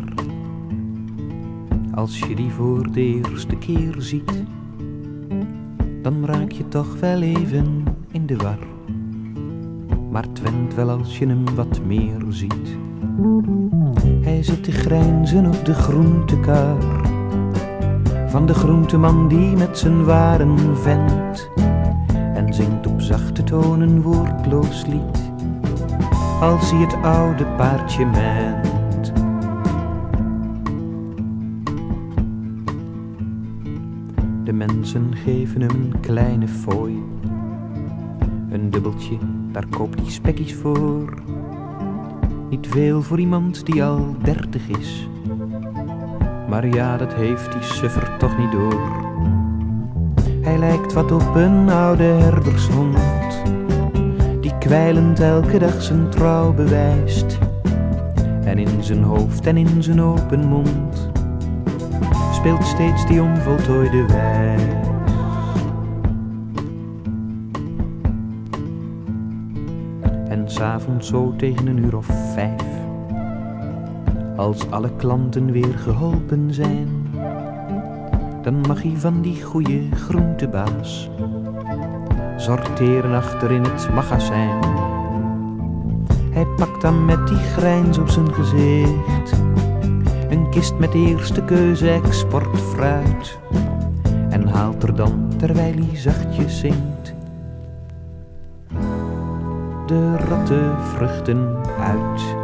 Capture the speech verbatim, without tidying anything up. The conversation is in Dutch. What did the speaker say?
Als je die voor de eerste keer ziet, dan raak je toch wel even in de war. Maar het went wel als je hem wat meer ziet. Hij zit te grijnzen op de groentekar van de groenteman die met zijn waren vent en zingt op zachte tonen een woordloos lied als hij het oude paardje ment. De mensen geven hem een kleine fooi, een dubbeltje, daar koopt hij spekkies voor. Niet veel voor iemand die al dertig is, maar ja, dat heeft die suffer toch niet door. Hij lijkt wat op een oude herdershond, die kwijlend elke dag zijn trouw bewijst. En in zijn hoofd en in zijn open mond speelt steeds die onvoltooide wijs. En 's avonds zo tegen een uur of vijf, als alle klanten weer geholpen zijn, dan mag hij van die goeie groentebaas sorteren achter in het magazijn. Hij pakt dan met die grijns op zijn gezicht een kist met eerste keuze exportfruit en haalt er dan, terwijl hij zachtjes zingt, de rattenvruchten uit.